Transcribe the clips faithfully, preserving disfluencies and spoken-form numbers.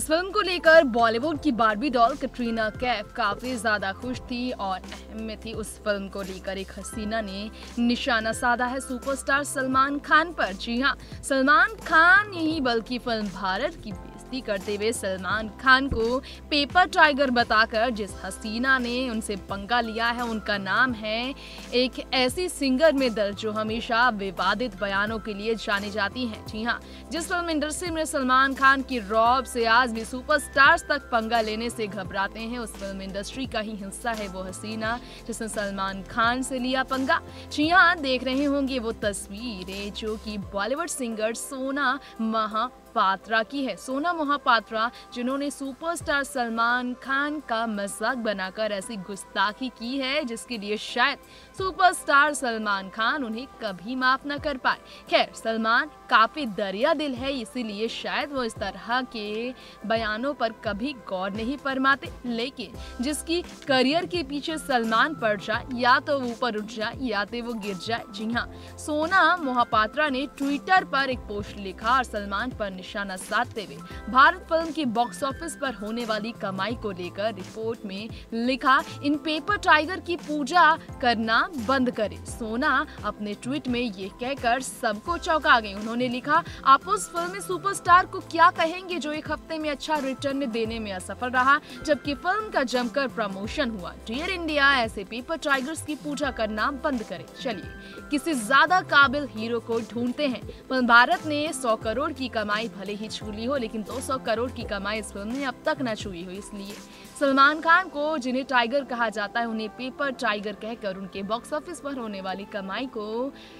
Film को लेकर बॉलीवुड की बार्बी डॉल कैटरीना कैफ काफी ज्यादा खुश थी और अहम में थी। उस फिल्म को लेकर एक हसीना ने निशाना साधा है सुपरस्टार सलमान खान पर। जी हां, सलमान खान नहीं बल्कि फिल्म भारत की बेइज्जती करते हुए सलमान खान को पेपर टाइगर बताकर जिस हसीना ने उनसे पंगा लिया है, उनका नाम है एक ऐसी सिंगर में दर्ज जो हमेशा विवादित बयानों के लिए जानी जाती हैं। जी हां, जिस फिल्म इंडस्ट्री में सलमान खान की रौब से आज भी सुपरस्टार्स तक पंगा लेने से घबराते हैं, उस फिल्म इंडस्ट्री का ही हिस्सा है वो हसीना जिसने सलमान खान से लिया पंगा। जी हां, देख रहे होंगे वो तस्वीरें जो कि बॉलीवुड सिंगर सोना महापात्रा की है। सोना महापात्रा जिन्होंने सुपरस्टार सलमान खान का मजाक बनाकर ऐसी गुस्ताखी की है जिसके लिए शायद सुपरस्टार सलमान खान उन्हें कभी माफ न कर पाए। खैर, सलमान काफी दरिया दिल है, इसीलिए शायद वो इस तरह के बयानों पर कभी गौर नहीं फरमाते, लेकिन जिसकी करियर के पीछे सलमान पड़ जाए या तो वो ऊपर उठ जाए या तो वो गिर जाए। जी हाँ, सोना महापात्रा ने ट्विटर पर एक पोस्ट लिखा और सलमान पर निशाना साधते हुए भारत फिल्म की बॉक्स ऑफिस पर होने वाली कमाई को लेकर रिपोर्ट में लिखा, इन पेपर टाइगर की पूजा करना बंद करें। सोना अपने ट्वीट में ये कहकर सबको चौंका गए। उन्होंने लिखा, आप उस फिल्म में सुपरस्टार को क्या कहेंगे जो एक हफ्ते में अच्छा रिटर्न देने में असफल रहा जबकि फिल्म का जमकर प्रमोशन हुआ। डियर इंडिया, ऐसे पेपर टाइगर्स की पूजा करना बंद करें। चलिए किसी ज्यादा काबिल हीरो को ढूंढते हैं। फिल्म भारत ने सौ करोड़ की कमाई भले ही छू ली हो, लेकिन दो सौ करोड़ की कमाई इस फिल्म ने अब तक न छुई हो। इसलिए सलमान खान को, जिन्हें टाइगर कहा जाता है, उन्हें पेपर टाइगर कहकर उनके बॉक्स ऑफिस पर होने वाली कमाई को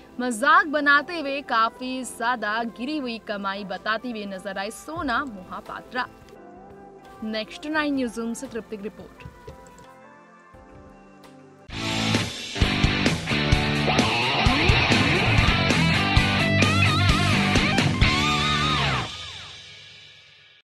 मजाक बनाते हुए काफी ज्यादा गिरी हुई कमाई बताती हुए नजर आई सोना महापात्रा। नेक्स्ट नाइन न्यूज़ से तृप्ति की रिपोर्ट।